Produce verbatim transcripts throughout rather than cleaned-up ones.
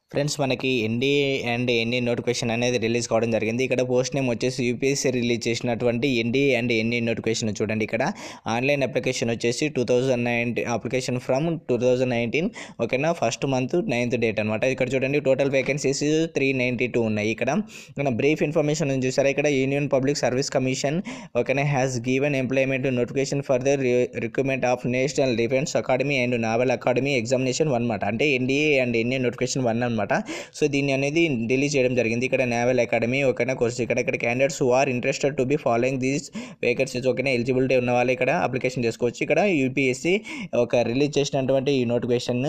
Friends మనకి NDA and NA notification అనేది release కావడం జరిగింది. ఇక్కడ పోస్ట్ నేమ్ వచ్చేసి యూపీఎస్సీ రిలీజ్ చేసినటువంటి ఎన్డీఏ అండ్ ఎన్ఏ నోటిఫికేషన్ చూడండి. ఇక్కడ ఆన్లైన్ అప్లికేషన్ వచ్చేసి two thousand nineteen application from two thousand nineteen ఓకేనా, ఫస్ట్ మంత్ నైన్త్ డేట్ అనమాట. ఇక్కడ చూడండి total vacancies three ninety two ఉన్నాయి. ఇక్కడ మన బ్రీఫ్ ఇన్ఫర్మేషన్ చూసారా, ఇక్కడ యూనియన్ పబ్లిక్ సర్వీస్ కమిషన్ ఓకేనా has given employment notification for the recruitment of national defence academy and naval academy examination one అనమాట. అంటే NDA and NA notification one అనమాట. So దీన్ని అనేది రిలీజ్ చేయడం జరిగింది. ఇక్కడ నేవల్ అకాడమీ ఓకేనా కోర్స్. ఇక్కడ ఇక్కడ candidates who are interested to be following these vacancies ఓకేనా ఎలిజిబిలిటీ ఉన్న వాళ్ళు ఇక్కడ అప్లికేషన్ చేసుకోవచ్చు. ఇక్కడ యూపీఎస్సీ ఒక రిలీజ్ చేసినటువంటి ఈ నోటిఫికేషన్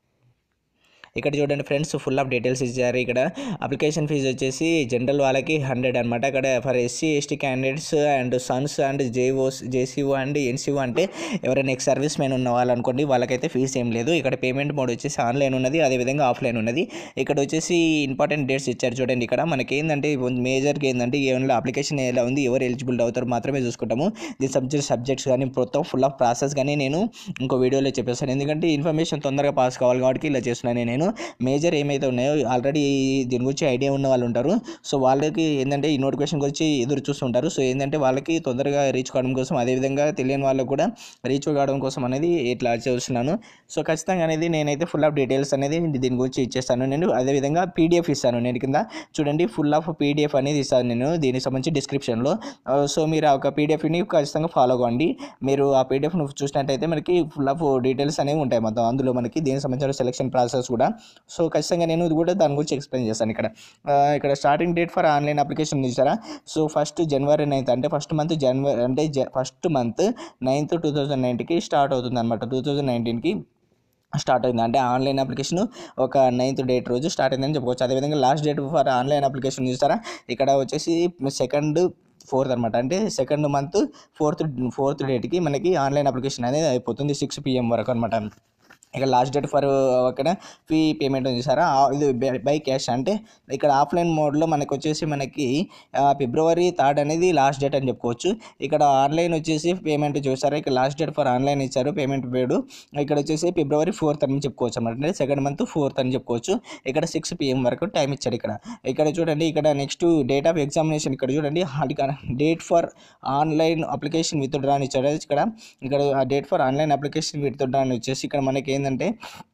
ఇక్కడ చూడండి ఫ్రెండ్స్, ఫుల్ ఆఫ్ డీటెయిల్స్ ఇచ్చారు. ఇక్కడ అప్లికేషన్ ఫీజు వచ్చేసి జనరల్ వాళ్ళకి హండ్రెడ్ అనమాట. ఇక్కడ for SC ST candidates and sons and JOs JCO and NCO అంటే ఎవరైనా ఎక్స్ సర్వీస్ మెన్ ఉన్న వాళ్ళు అనుకోండి, వాళ్ళకైతే ఫీజు ఏం లేదు. ఇక్కడ పేమెంట్ మోడ్ వచ్చేసి ఆన్లైన్ ఉన్నది, అదేవిధంగా ఆఫ్లైన్ ఉన్నది. ఇక్కడ వచ్చేసి ఇంపార్టెంట్ డేట్స్ ఇచ్చారు చూడండి. ఇక్కడ మనకి ఏంటంటే మేజర్గా ఏంటంటే ఏమైనా అప్లికేషన్ ఎలా ఉంది, ఎవరు ఎలిజిబుల్ అవుతారు మాత్రమే చూసుకుంటాము. ది సబ్జెక్ట్ సబ్జెక్ట్స్ కానీ మొత్తం ఫుల్ ఆఫ్ ప్రాసెస్ కానీ నేను ఇంకో వీడియోలో చెప్పేస్తాను. ఎందుకంటే ఇన్ఫర్మేషన్ తొందరగా పాస్ కావాలి కాబట్టి ఇలా చేస్తున్నాను నేను. మేజర్ ఏమైతే ఉన్నాయో ఆల్రెడీ దీని గురించి ఐడియా ఉన్న వాళ్ళు ఉంటారు. సో వాళ్ళకి ఏంటంటే ఈ నోటిఫికేషన్ గురించి ఎదురు చూస్తుంటారు. సో ఏంటంటే వాళ్ళకి తొందరగా రీచ్ కావడం కోసం, అదేవిధంగా తెలియని వాళ్ళకు కూడా రీచ్ కావడం కోసం అనేది ఇట్లా చేస్తున్నాను. సో ఖచ్చితంగా అనేది నేనైతే ఫుల్ ఆఫ్ డీటెయిల్స్ అనేది దీని గురించి ఇచ్చేస్తాను. నేను అదేవిధంగా పీడిఎఫ్ ఇస్తాను. నేను కింద చూడండి ఫుల్ ఆఫ్ పీడిఎఫ్ అనేది ఇస్తాను నేను దీనికి సంబంధించి డిస్క్రిప్షన్లో. సో మీరు ఆ ఒక పీడిఎఫ్ని ఖచ్చితంగా ఫాలో అవ్వండి. మీరు ఆ పీడిఎఫ్ను చూసినట్టయితే మనకి ఫుల్ ఆఫ్ డీటెయిల్స్ అనేవి ఉంటాయి మొత్తం అందులో, మనకి దీనికి సంబంధించిన సెలక్షన్ ప్రాసెస్ కూడా. సో ఖచ్చితంగా నేను ఇది కూడా దాని గురించి ఎక్స్ప్లెయిన్ చేస్తాను. ఇక్కడ ఇక్కడ starting date for online application చూసారా. సో ఫస్ట్ జనవరి నైన్త్ అంటే ఫస్ట్ మంత్ జనవరి అంటే first month ninth two thousand నైన్టీన్కి స్టార్ట్ అవుతుంది అనమాట. టూ థౌజండ్ నైన్టీన్కి స్టార్ట్ అయింది అంటే ఆన్లైన్ అప్లికేషన్ ఒక నైన్త్ డేట్ రోజు స్టార్ట్ అయిందని చెప్పుకోవచ్చు. అదేవిధంగా last date for online application చూస్తారా, ఇక్కడ వచ్చేసి సెకండ్ ఫోర్త్ అనమాట. అంటే సెకండ్ మంత్ ఫోర్త్ ఫోర్త్ డేట్కి మనకి ఆన్లైన్ అప్లికేషన్ అనేది అయిపోతుంది సిక్స్ పిఎం వరకు అనమాట. ఇక్కడ లాస్ట్ డేట్ ఫర్ ఓకేనా ఫీ పేమెంట్ చూసారా, ఇది బై క్యాష్. అంటే ఇక్కడ ఆఫ్లైన్ మోడ్లో మనకు వచ్చేసి మనకి ఫిబ్రవరి థర్డ్ అనేది లాస్ట్ డేట్ అని చెప్పుకోవచ్చు. ఇక్కడ ఆన్లైన్ వచ్చేసి పేమెంట్ చూసారా, ఇక్కడ లాస్ట్ డేట్ ఫర్ ఆన్లైన్ ఇచ్చారు పేమెంట్ పేడు. ఇక్కడ వచ్చేసి ఫిబ్రవరి ఫోర్త్ అని చెప్పుకోవచ్చు అనమాట. అంటే సెకండ్ మంత్ ఫోర్త్ అని చెప్పుకోవచ్చు. ఇక్కడ సిక్స్ పిఎం వరకు టైం ఇచ్చాడు. ఇక్కడ ఇక్కడ చూడండి, ఇక్కడ నెక్స్ట్ డేట్ ఆఫ్ ఎగ్జామినేషన్ ఇక్కడ చూడండి, date for online application withdraw అని ఇచ్చాడు. ఇక్కడ ఇక్కడ date for online application withdraw అని వచ్చేసి ఇక్కడ మనకి ఏంటంటే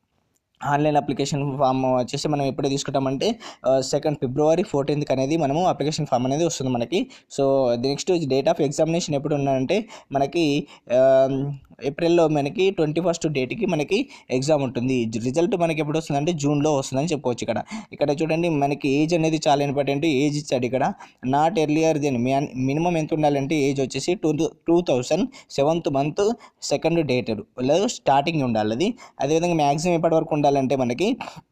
ఆన్లైన్ అప్లికేషన్ ఫామ్ వచ్చేసి మనం ఎప్పుడు తీసుకుంటామంటే సెకండ్ ఫిబ్రవరి ఫోర్టీన్త్కి అనేది మనము అప్లికేషన్ ఫామ్ అనేది వస్తుంది మనకి. So next date of examination ఎప్పుడు ఉన్నాయంటే మనకి ఏప్రిల్లో మనకి ట్వంటీ ఫస్ట్ డేట్కి మనకి ఎగ్జామ్ ఉంటుంది. రిజల్ట్ మనకి ఎప్పుడు వస్తుందంటే జూన్లో వస్తుందని చెప్పుకోవచ్చు. ఇక్కడ ఇక్కడ చూడండి మనకి ఏజ్ అనేది చాలా ఇంపార్టెంట్. ఏజ్ ఇచ్చాడు ఇక్కడ, నాట్ ఎర్లియర్ దెన్ మినిమం ఎంత ఉండాలంటే ఏజ్ వచ్చేసి two two thousand seventh month second date starting ఉండాలి అది. అదేవిధంగా మ్యాక్సిమం ఎప్పటి వరకు ఉండాలంటే మనకి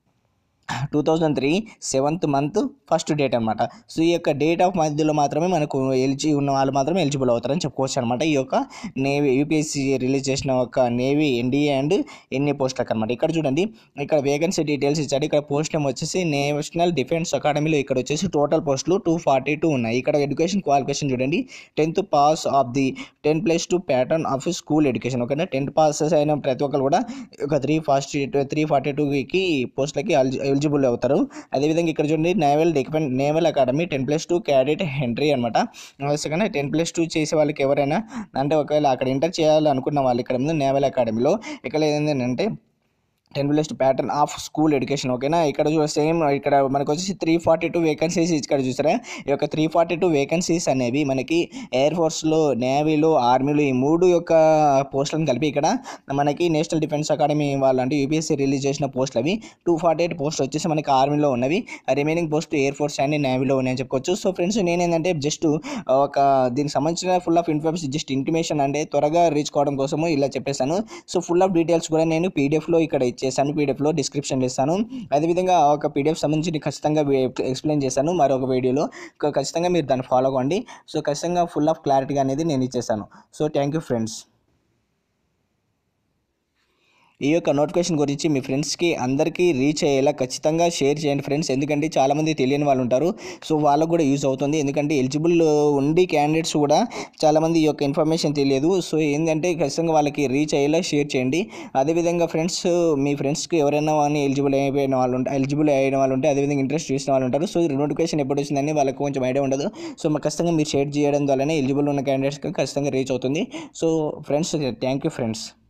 two thousand three seventh month first date అనమాట. సో ఈ యొక్క డేట్ ఆఫ్ మధ్యలో మాత్రమే మనకు ఎలిజి ఉన్న వాళ్ళు మాత్రమే ఎలిజిబుల్ అవుతారని చెప్పుకోవచ్చు అనమాట. ఈ యొక్క నేవీ యూపీఎస్సీ రిలీజ్ చేసిన ఒక నేవీ ఎన్డీఏ అండ్ ఎన్ఏ పోస్టులకు అనమాట. ఇక్కడ చూడండి, ఇక్కడ వేకెన్సీ డీటెయిల్స్ ఇచ్చాడు. ఇక్కడ పోస్ట్ నేమ్ వచ్చేసి నేషనల్ డిఫెన్స్ అకాడమీలో ఇక్కడ వచ్చేసి టోటల్ పోస్టులు టూ ఫార్టీ టూ ఉన్నాయి. ఇక్కడ ఎడ్యుకేషన్ క్వాలిఫికేషన్ చూడండి, tenth pass of the ten plus two pattern of school education ఓకేనా. టెన్త్ పాస్ అయిన ప్రతి ఒక్కరు కూడా ఒక త్రీ ఫార్టీ త్రీ ఫార్టీ టూకి పోస్టులకి ఎలిజిబుల్ అవుతారు. అదేవిధంగా ఇక్కడ చూడండి naval defence naval academy ten plus two cadet entry అనమాట. సెకండ్ టెన్ ప్లస్ టూ చేసే వాళ్ళకి ఎవరైనా అంటే ఒకవేళ అక్కడ ఎంటర్ చేయాలనుకున్న వాళ్ళు ఇక్కడ ముందు నేవల్ అకాడమీలో ఇక్కడ ఏంటంటే ten plus pattern of school education ఓకేనా. ఇక్కడ చూడ సేమ్ ఇక్కడ మనకు వచ్చేసి త్రీ ఫార్టీ టూ వేకెన్సీస్ ఇక్కడ చూసారా. ఈ యొక్క త్రీ ఫార్టీ టూ వేకెన్సీస్ అనేవి మనకి ఎయిర్ ఫోర్స్లో, నేవీలో, ఆర్మీలో ఈ మూడు యొక్క పోస్టులను కలిపి ఇక్కడ మనకి నేషనల్ డిఫెన్స్ అకాడమీ వాళ్ళు అంటే యూపీఎస్సీ రిలీజ్ చేసిన పోస్టులు అవి. టూ ఫార్టీ ఎయిట్ పోస్టులు వచ్చేసి మనకి ఆర్మీలో ఉన్నవి, remaining post air force and నేవీలో ఉన్నాయని చెప్పుకోవచ్చు. సో ఫ్రెండ్స్ నేనేంటంటే జస్ట్ ఒక దీనికి సంబంధించిన full of information just intimation అంటే త్వరగా రీచ్ కావడం కోసము ఇలా చెప్పేశాను. సో ఫుల్ ఆఫ్ డీటెయిల్స్ కూడా నేను పీడిఎఫ్లో ఇక్కడ చేశాను, పీడిఎఫ్లో డిస్క్రిప్షన్లో ఇస్తాను. అదేవిధంగా ఒక పీడిఎఫ్ సంబంధించి ఖచ్చితంగా ఎక్స్ప్లెయిన్ చేశాను మరొక వీడియోలో. ఖచ్చితంగా మీరు దాన్ని ఫాలో అవ్వండి. సో ఖచ్చితంగా ఫుల్ ఆఫ్ క్లారిటీగా అనేది నేను ఇచ్చేసాను. So thank you friends. ఈ యొక్క నోటిఫికేషన్ గురించి మీ ఫ్రెండ్స్కి అందరికీ రీచ్ అయ్యేలా ఖచ్చితంగా షేర్ చేయండి ఫ్రెండ్స్. ఎందుకంటే చాలామంది తెలియని వాళ్ళు ఉంటారు. సో వాళ్ళకు కూడా యూజ్ అవుతుంది. ఎందుకంటే ఎలిజిబుల్ ఉండి క్యాండిడేట్స్ కూడా చాలామంది ఈ యొక్క ఇన్ఫర్మేషన్ తెలియదు. సో ఏంటంటే ఖచ్చితంగా వాళ్ళకి రీచ్ అయ్యేలా షేర్ చేయండి. అదేవిధంగా ఫ్రెండ్స్, మీ ఫ్రెండ్స్కి ఎవరైనా కానీ ఎలిజిబుల్ అయిపోయిన వాళ్ళు ఉంటే ఎలిజిబుల్ అయిన వాళ్ళు ఉంటే అదేవిధంగా ఇంట్రెస్ట్ చూసిన వాళ్ళు ఉంటారు. సో నోటిఫికేషన్ ఎప్పుడు వచ్చిందని వాళ్ళకి కొంచెం ఐడియా ఉండదు. సో మాకు ఖచ్చితంగా మీరు షేర్ చేయడం ద్వారానే ఎలిజిబుల్ ఉన్న క్యాండిడేట్స్కి ఖచ్చితంగా రీచ్ అవుతుంది. So friends, thank you friends.